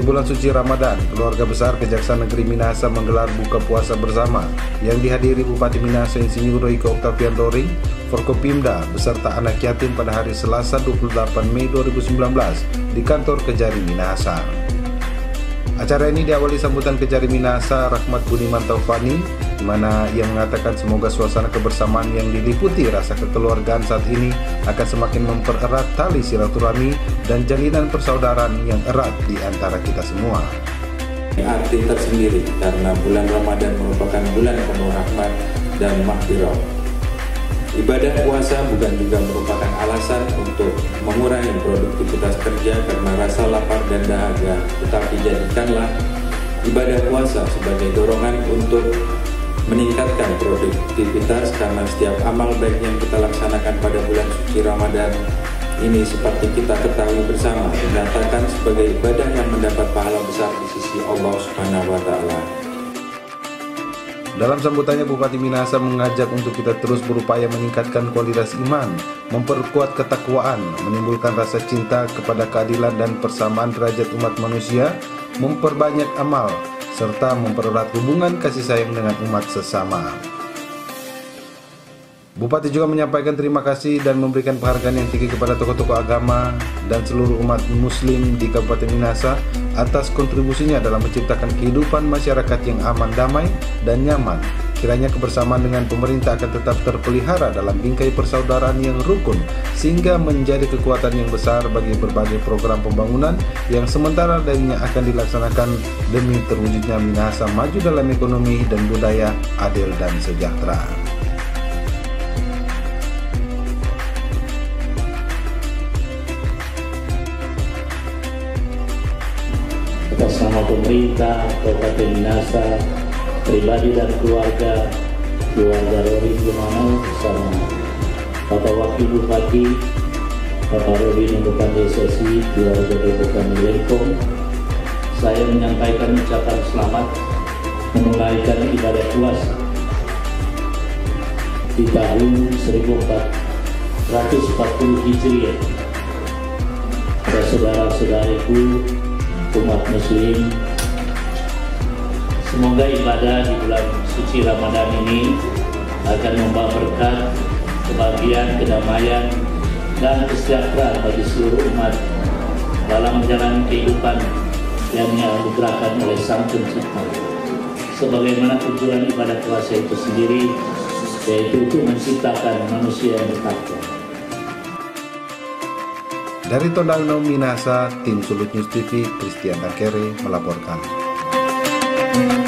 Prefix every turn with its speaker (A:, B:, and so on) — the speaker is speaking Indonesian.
A: bulan suci Ramadan, keluarga besar Kejaksaan Negeri Minahasa menggelar buka puasa bersama yang dihadiri Bupati Minahasa Insinyur Royke Octavian Roring, Forkopimda beserta anak yatim pada hari Selasa 28 Mei 2019 di kantor Kejari Minahasa. Acara ini diawali sambutan Kejari Minahasa Rahmat Budiman Taufani, di mana ia mengatakan semoga suasana kebersamaan yang diliputi rasa kekeluargaan saat ini akan semakin mempererat tali silaturahmi dan jalinan persaudaraan yang erat di antara kita semua.
B: Arti tersendiri karena bulan Ramadan merupakan bulan penuh rahmat dan maghfirah. Ibadah puasa bukan juga merupakan alasan untuk mengurangi produktivitas kerja karena rasa lapar dan dahaga, tetapi jadikanlah ibadah puasa sebagai dorongan untuk meningkatkan produktivitas karena setiap amal baik yang kita laksanakan pada bulan suci Ramadan ini seperti kita ketahui bersama dinyatakan sebagai ibadah yang mendapat pahala besar di sisi Allah Subhanahu wa Ta'ala.
A: Dalam sambutannya, Bupati Minahasa mengajak untuk kita terus berupaya meningkatkan kualitas iman, memperkuat ketakwaan, menimbulkan rasa cinta kepada keadilan dan persamaan derajat umat manusia, memperbanyak amal, serta mempererat hubungan kasih sayang dengan umat sesama. Bupati juga menyampaikan terima kasih dan memberikan penghargaan yang tinggi kepada tokoh-tokoh agama dan seluruh umat muslim di Kabupaten Minahasa atas kontribusinya dalam menciptakan kehidupan masyarakat yang aman, damai, dan nyaman. Kiranya kebersamaan dengan pemerintah akan tetap terpelihara dalam bingkai persaudaraan yang rukun, sehingga menjadi kekuatan yang besar bagi berbagai program pembangunan yang sementara darinya akan dilaksanakan demi terwujudnya Minahasa maju dalam ekonomi dan budaya adil dan sejahtera.
C: Atas nama pemerintah Kabupaten Minahasa, pribadi dan keluarga Roring Gumano bersama Bapak Wakil Bupati, Bapak Robin Bupati SSI, keluarga Bupati Lengkong, saya menyampaikan ucapan selamat menunaikan ibadah puasa di tahun 1440 Hijriah. Para saudara-saudariku umat muslim, semoga ibadah di bulan suci Ramadan ini akan membawa berkat, kebahagiaan, kedamaian, dan kesejahteraan bagi seluruh umat dalam menjalani kehidupan yang dianugerahkan oleh Sang Pencipta. Sebagaimana tujuan ibadah puasa itu sendiri, yaitu untuk menciptakan manusia yang bertakwa.
A: Dari Tondano Minahasa, tim Sulut News TV, Christian Akere melaporkan.